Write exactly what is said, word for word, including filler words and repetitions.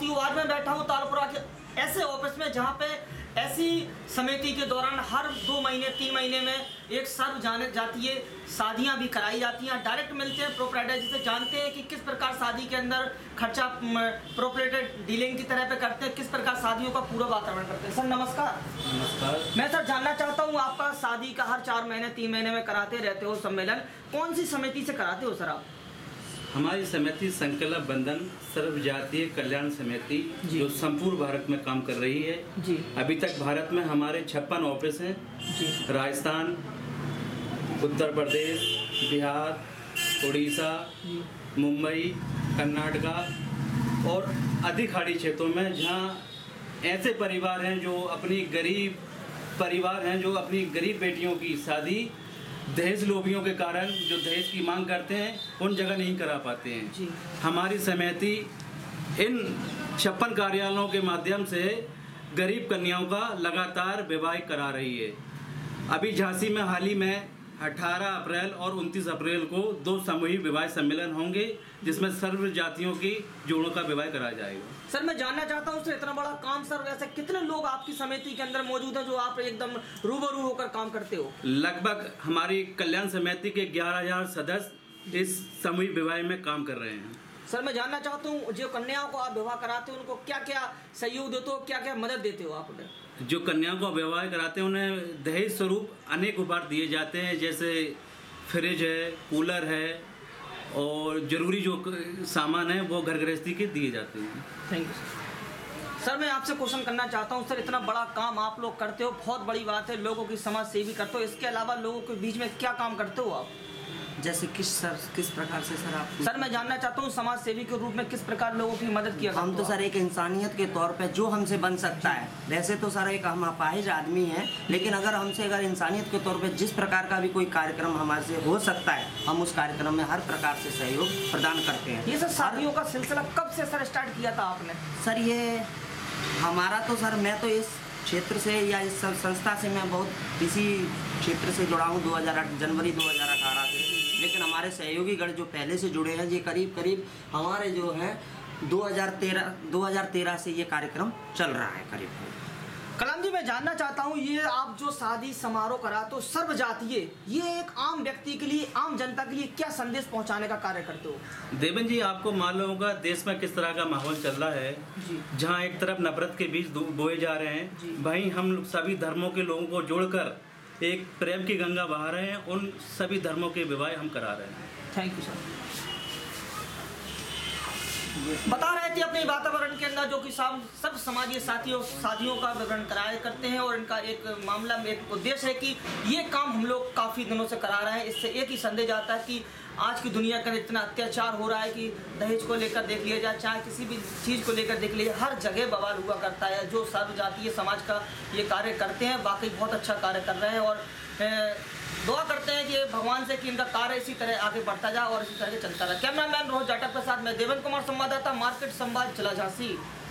साथियों, आज मैं बैठा हूँ तालपुरा के ऐसे ऑफिस में जहाँ पे ऐसी समिति के दौरान हर दो महीने तीन महीने में एक सर्व जाने जाती है, शादियाँ भी कराई जाती हैं। डायरेक्ट मिलते हैं प्रोपराइटर जी से, जानते हैं कि किस प्रकार शादी के अंदर खर्चा प्रोपराइटर डीलिंग की तरह पे करते हैं, किस प्रकार शादियों का पूरा वातावरण करते हैं। सर नमस्कार। नमस्कार। मैं सर जानना चाहता हूँ, आपका शादी का हर चार महीने तीन महीने में कराते रहते हो सम्मेलन, कौन सी समिति से कराते हो सर आप? हमारी समिति संकल्प बंधन सर्व जातीय कल्याण समिति जो संपूर्ण भारत में काम कर रही है जी। अभी तक भारत में हमारे छप्पन ऑफिस हैं जी। राजस्थान, उत्तर प्रदेश, बिहार, उड़ीसा, मुंबई, कर्नाटका और अधिक खाड़ी क्षेत्रों में, जहां ऐसे परिवार हैं जो अपनी गरीब परिवार हैं जो अपनी गरीब बेटियों की शादी दहेज लोभियों के कारण जो दहेज की मांग करते हैं उन जगह नहीं करा पाते हैं जी। हमारी समिति इन छप्पन कार्यालयों के माध्यम से गरीब कन्याओं का लगातार विवाह करा रही है। अभी झांसी में हाल ही में अठारह अप्रैल और उनतीस अप्रैल को दो सामूहिक विवाह सम्मेलन होंगे जिसमें सर्व जातियों की जोड़ों का विवाह कराया जाएगा। सर मैं जानना चाहता हूँ, सर इतना बड़ा काम सर, वैसे कितने लोग आपकी समिति के अंदर मौजूद हैं जो आप एकदम रूबरू होकर काम करते हो? लगभग हमारी कल्याण समिति के ग्यारह हजार सदस्य इस सामूहिक विवाह में काम कर रहे हैं। सर मैं जानना चाहता हूँ, जो कन्याओं को आप विवाह कराते हो उनको क्या क्या सहयोग देते हो, क्या क्या मदद देते हो आप उन्हें? जो कन्याओं को विवाह कराते हैं उन्हें दहेज स्वरूप अनेक उपहार दिए जाते हैं, जैसे फ्रिज है, कूलर है और ज़रूरी जो सामान है वो घर गृहस्थी के दिए जाते हैं। Thank you sir. सर मैं आपसे क्वेश्चन करना चाहता हूँ, सर इतना बड़ा काम आप लोग करते हो, बहुत बड़ी बात है, लोगों की समाज सेवी करते हो, इसके अलावा लोगों के बीच में क्या काम करते हो आप? जैसे किस सर किस प्रकार से सर आप? सर मैं जानना चाहता हूँ, समाज सेवी के रूप में किस प्रकार लोगों की मदद किया? हम तो सर एक इंसानियत के तौर पे जो हमसे बन सकता है, वैसे तो सर एक हम अपाहिज आदमी हैं, लेकिन अगर हमसे अगर इंसानियत के तौर पे जिस प्रकार का भी कोई कार्यक्रम हमारे से हो सकता है, हम उस कार्यक्रम में हर प्रकार से सहयोग प्रदान करते हैं। ये सर शादियों का सिलसिला कब से सर स्टार्ट किया था आपने? सर ये हमारा तो सर मैं तो इस क्षेत्र से या इस संस्था से मैं बहुत इसी क्षेत्र से जुड़ा हूँ दो हज़ार आठ जनवरी दो हज़ार अठारह से, लेकिन हमारे सहयोगीगण जो पहले से जुड़े हैं ये करीब करीब हमारे जो हैं दो हज़ार तेरह से ये कार्यक्रम चल रहा है करीब। कलाम जी मैं जानना चाहता हूँ, ये आप जो शादी समारोह कराते हो सर्व जातीय, ये एक आम व्यक्ति के लिए, आम जनता के लिए क्या संदेश पहुँचाने का कार्य करते हो? देवन जी आपको मालूम होगा देश में किस तरह का माहौल चल रहा है, जहाँ एक तरफ नफरत के बीज बोए जा रहे हैं, वहीं हम सभी धर्मों के लोगों को जोड़कर एक प्रेम की गंगा बहा रहे हैं, उन सभी धर्मों के विवाह हम करा रहे हैं। Thank you sir. बता रहे थे अपने वातावरण के अंदर जो कि सब सब समाजीय साथियों शादियों का विवरण कराया करते हैं और इनका एक मामला में एक उद्देश्य है कि ये काम हम लोग काफ़ी दिनों से करा रहे हैं। इससे एक ही संदेश आता है कि आज की दुनिया का इतना अत्याचार हो रहा है कि दहेज को लेकर देख लिया जाए, चाहे किसी भी चीज़ को लेकर देख लिया, हर जगह बवाल हुआ करता है। जो सर्व जातीय समाज का ये कार्य करते हैं वाकई बहुत अच्छा कार्य कर रहे हैं और दुआ करते हैं कि भगवान से कि इनका कार्य इसी तरह आगे बढ़ता जाए और इसी तरह चलता रहे। कैमरामैन रोहित जाटव के साथ मैं देवन कुमार, संवाददाता मार्केट संवाद, जिला झांसी।